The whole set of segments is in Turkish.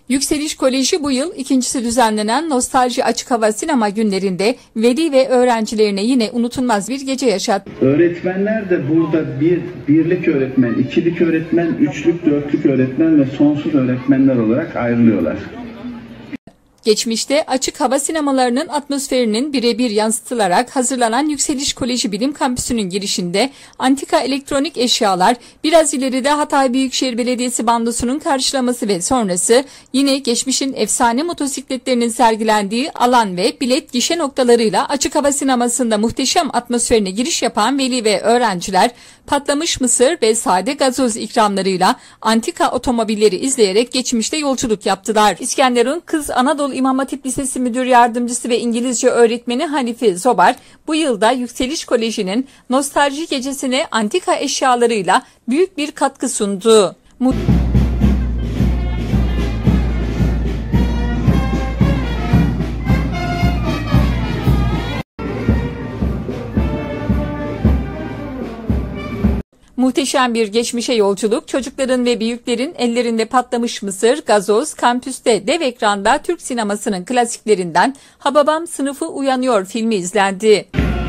Yükseliş Koleji bu yıl ikincisi düzenlenen Nostalji Açık Hava Sinema Günlerinde veli ve öğrencilerine yine unutulmaz bir gece yaşattı. Öğretmenler de burada birlik öğretmen, ikilik öğretmen, üçlük, dörtlük öğretmen ve sonsuz öğretmenler olarak ayrılıyorlar. Geçmişte açık hava sinemalarının atmosferinin birebir yansıtılarak hazırlanan Yükseliş Koleji Bilim Kampüsü'nün girişinde antika elektronik eşyalar, biraz ileride Hatay Büyükşehir Belediyesi bandosunun karşılaması ve sonrası yine geçmişin efsane motosikletlerinin sergilendiği alan ve bilet gişe noktalarıyla açık hava sinemasında muhteşem atmosferine giriş yapan veli ve öğrenciler patlamış mısır ve sade gazoz ikramlarıyla antika otomobilleri izleyerek geçmişte yolculuk yaptılar. İskenderun Kız Anadolu İmam Hatip Lisesi Müdür Yardımcısı ve İngilizce öğretmeni Hanife Zobar, bu yılda Yükseliş Koleji'nin nostalji gecesine antika eşyalarıyla büyük bir katkı sundu. Muhteşem bir geçmişe yolculuk, çocukların ve büyüklerin ellerinde patlamış mısır, gazoz, kampüste dev ekranda Türk sinemasının klasiklerinden Hababam Sınıfı Uyanıyor filmi izlendi.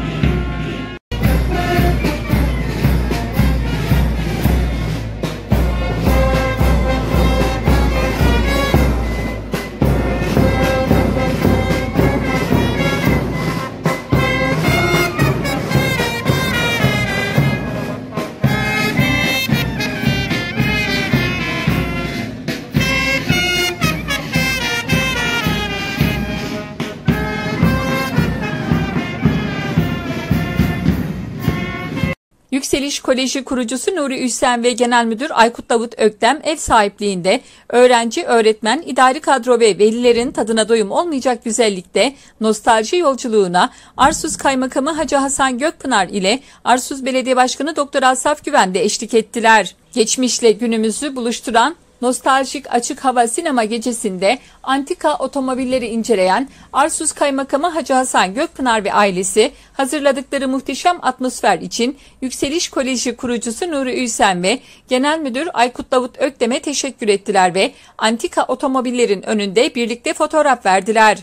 Yükseliş Koleji kurucusu Nuri Üssen ve Genel Müdür Aykut Davut Öktem ev sahipliğinde öğrenci, öğretmen, idari kadro ve velilerin tadına doyum olmayacak güzellikte nostalji yolculuğuna Arsuz Kaymakamı Hacı Hasan Gökpınar ile Arsuz Belediye Başkanı Doktor Asaf Güven de eşlik ettiler. Geçmişle günümüzü buluşturan Nostaljik Açık Hava Sinema Gecesi'nde antika otomobilleri inceleyen Arsuz Kaymakamı Hacı Hasan Gökpınar ve ailesi hazırladıkları muhteşem atmosfer için Yükseliş Koleji kurucusu Nuri Üssen ve Genel Müdür Aykut Davut Öktem'e teşekkür ettiler ve antika otomobillerin önünde birlikte fotoğraf verdiler.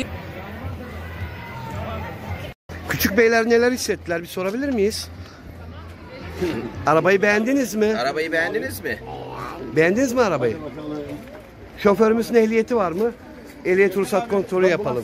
Küçük beyler neler hissettiler bir sorabilir miyiz? Arabayı beğendiniz mi? Arabayı beğendiniz mi? Beğendiniz mi arabayı? Şoförümüzün ehliyeti var mı? Ehliyet ruhsat kontrolü yapalım.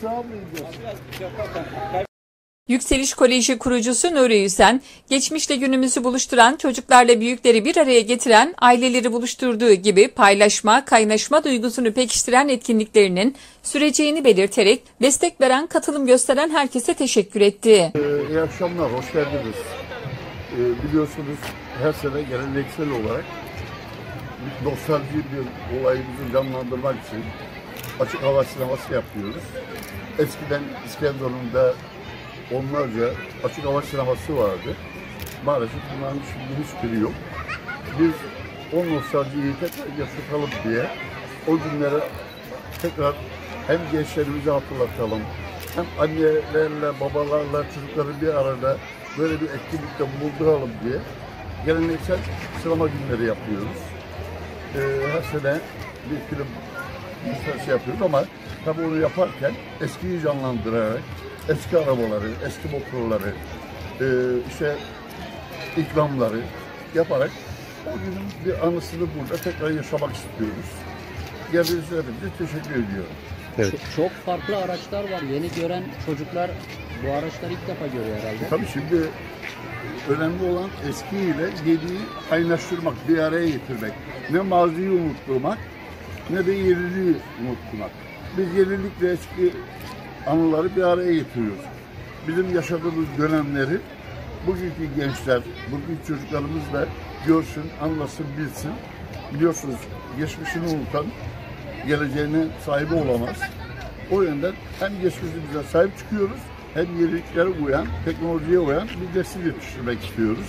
Yükseliş Koleji kurucusu Nuri Üssen, geçmişle günümüzü buluşturan, çocuklarla büyükleri bir araya getiren, aileleri buluşturduğu gibi paylaşma, kaynaşma duygusunu pekiştiren etkinliklerinin süreceğini belirterek destek veren, katılım gösteren herkese teşekkür etti. İyi akşamlar, hoş geldiniz. Biliyorsunuz her sene geleneksel olarak nostalji bir olayımızı canlandırmak için açık hava sineması yapıyoruz. Eskiden İskenderun'da onlarca açık hava sineması vardı. Maalesef bunların şimdi hiçbiri yok. Biz o nostaljiyi tekrar yaşatalım diye o günlere tekrar hem gençlerimizi hatırlatalım, hem annelerle, babalarla, çocukları bir arada böyle bir etkinlikte bulunduralım diye geleneksel sinema günleri yapıyoruz. Her sene bir film gösterisi yapıyoruz ama tabii onu yaparken eskiyi canlandırarak eski arabaları, eski motorları, işte ikramları yaparak o günün bir anısını burada tekrar yaşamak istiyoruz. Geldiğiniz için teşekkür ediyorum. Evet. Çok farklı araçlar var. Yeni gören çocuklar bu araçları ilk defa görüyor herhalde. Tabii şimdi önemli olan eskiyle yeniyi kaynaştırmak, bir araya getirmek. Ne maziyi unutturmak, ne de yeniliği unutturmak. Biz yenilikle eski anıları bir araya getiriyoruz. Bizim yaşadığımız dönemleri bugünkü gençler, bugünkü çocuklarımız da görsün, anlasın, bilsin. Biliyorsunuz geçmişini unutan geleceğine sahibi olamaz. O yönden hem geçmişimize sahip çıkıyoruz, hem yeniliklere uyan, teknolojiye uyan bir nesil yetiştirmek istiyoruz.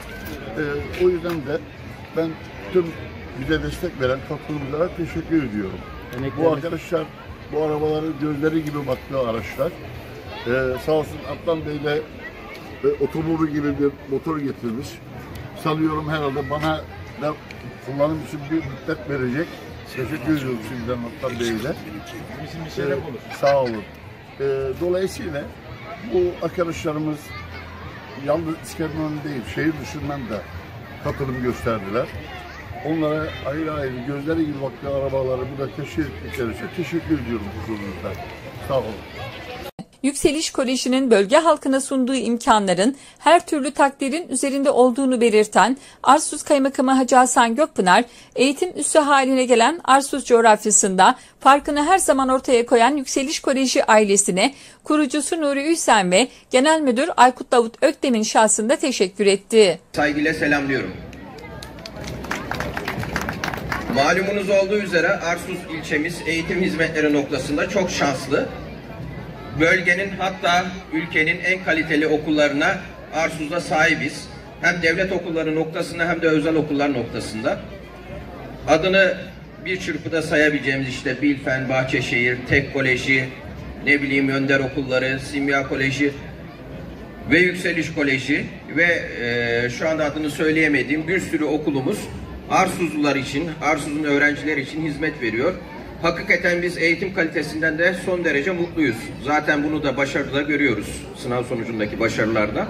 O yüzden de ben tüm bize destek veren katılımcılara teşekkür ediyorum. Bu arkadaşlar, bu arabaların gözleri gibi baktığı araçlar. Sağ olsun Adnan Bey de otomobil gibi bir motor getirmiş. Sanıyorum herhalde bana da kullanım için bir müddet verecek. Teşekkür ediyorum şimdiden Muhtar Bey'le. Sağ olun. Dolayısıyla bu arkadaşlarımız yalnız İskenderun değil, şehir dışından da katılım gösterdiler. Onlara ayrı ayrı gözleri gibi baktığı arabaları burada teşhir ettikleri için teşekkür ediyorum huzurunuzda. Sağ olun. Yükseliş Koleji'nin bölge halkına sunduğu imkanların her türlü takdirin üzerinde olduğunu belirten Arsuz Kaymakamı Hacı Hasan Gökpınar, eğitim üssü haline gelen Arsuz coğrafyasında farkını her zaman ortaya koyan Yükseliş Koleji ailesine kurucusu Nuri Ülsen ve Genel Müdür Aykut Davut Öktem'in şahsında teşekkür etti. Saygıyla selamlıyorum. Malumunuz olduğu üzere Arsuz ilçemiz eğitim hizmetleri noktasında çok şanslı. Bölgenin hatta ülkenin en kaliteli okullarına Arsuz'da sahibiz. Hem devlet okulları noktasında hem de özel okullar noktasında. Adını bir çırpıda sayabileceğimiz işte Bilfen, Bahçeşehir, Tek Koleji, ne bileyim Önder Okulları, Simya Koleji ve Yükseliş Koleji ve şu anda adını söyleyemediğim bir sürü okulumuz Arsuzlular için, Arsuz'un öğrencileri için hizmet veriyor. Hakikaten biz eğitim kalitesinden de son derece mutluyuz. Zaten bunu da başarıda görüyoruz. Sınav sonucundaki başarılarda.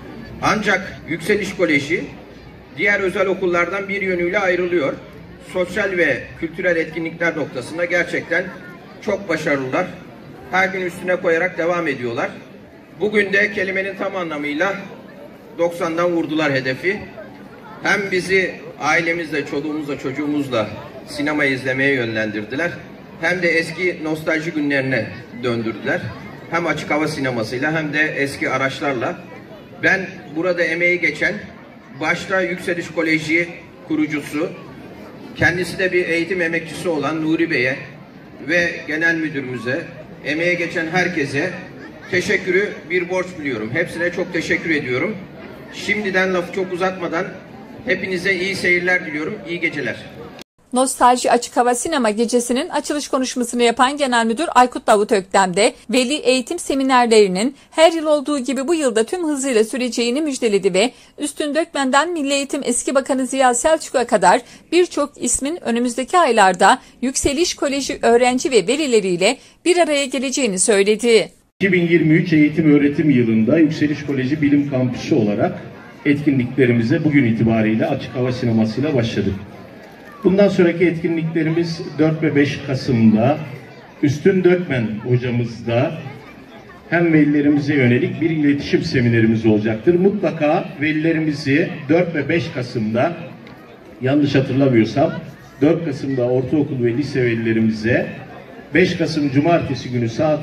Ancak Yükseliş Koleji diğer özel okullardan bir yönüyle ayrılıyor. Sosyal ve kültürel etkinlikler noktasında gerçekten çok başarılılar. Her gün üstüne koyarak devam ediyorlar. Bugün de kelimenin tam anlamıyla 90'dan vurdular hedefi. Hem bizi ailemizle, çoluğumuzla, çocuğumuzla sinema izlemeye yönlendirdiler. Hem de eski nostalji günlerine döndürdüler. Hem açık hava sinemasıyla hem de eski araçlarla. Ben burada emeği geçen, başta Yükseliş Koleji kurucusu, kendisi de bir eğitim emekçisi olan Nuri Bey'e ve genel müdürümüze, emeğe geçen herkese teşekkürü bir borç biliyorum. Hepsine çok teşekkür ediyorum. Şimdiden lafı çok uzatmadan hepinize iyi seyirler diliyorum, iyi geceler. Nostalji Açık Hava Sinema Gecesi'nin açılış konuşmasını yapan Genel Müdür Aykut Davut Öktem de veli eğitim seminerlerinin her yıl olduğu gibi bu yılda tüm hızıyla süreceğini müjdeledi ve Üstün Dökmen'den Milli Eğitim Eski Bakanı Ziya Selçuk'a kadar birçok ismin önümüzdeki aylarda Yükseliş Koleji öğrenci ve velileriyle bir araya geleceğini söyledi. 2023 eğitim öğretim yılında Yükseliş Koleji Bilim Kampüsü olarak etkinliklerimize bugün itibariyle açık hava sinemasıyla başladık. Bundan sonraki etkinliklerimiz 4 ve 5 Kasım'da Üstün Dökmen hocamızda hem velilerimize yönelik bir iletişim seminerimiz olacaktır. Mutlaka velilerimizi 4 ve 5 Kasım'da, yanlış hatırlamıyorsam 4 Kasım'da ortaokul ve lise velilerimize, 5 Kasım Cumartesi günü saat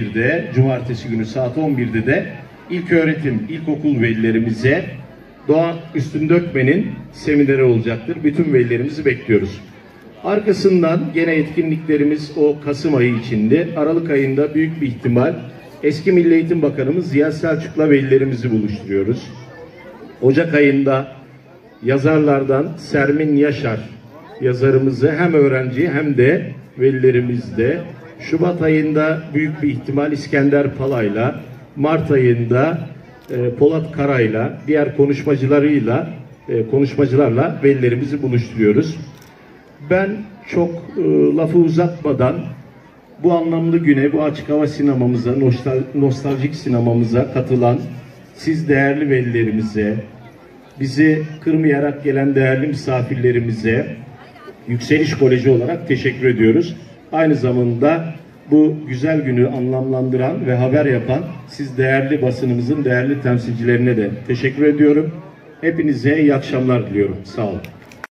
11'de de ilköğretim, ilkokul velilerimize Doğan Üstün Dökmen'in semineri olacaktır. Bütün velilerimizi bekliyoruz. Arkasından gene etkinliklerimiz o Kasım ayı içinde. Aralık ayında büyük bir ihtimal eski Milli Eğitim Bakanımız Ziya Selçuk'la velilerimizi buluşturuyoruz. Ocak ayında yazarlardan Sermin Yaşar yazarımızı hem öğrenci hem de velilerimizde, Şubat ayında büyük bir ihtimal İskender Pala'yla, Mart ayında Polat Kara'yla, diğer konuşmacılarla velilerimizi buluşturuyoruz. Ben çok lafı uzatmadan bu anlamlı güne, bu açık hava sinemamıza, nostaljik sinemamıza katılan siz değerli velilerimize, bizi kırmayarak gelen değerli misafirlerimize Yükseliş Koleji olarak teşekkür ediyoruz. Aynı zamanda bu güzel günü anlamlandıran ve haber yapan siz değerli basınımızın değerli temsilcilerine de teşekkür ediyorum. Hepinize iyi akşamlar diliyorum. Sağ olun.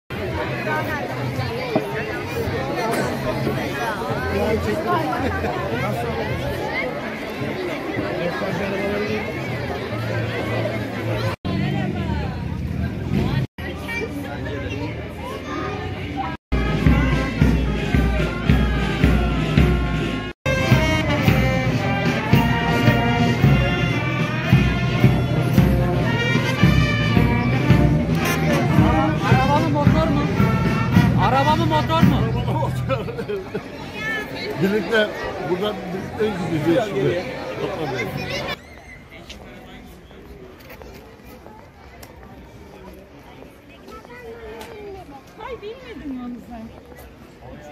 Araba mı motor mu? Birlikte buradan birlikte gideceğiz şimdi. Hayır bilmedim onu sen.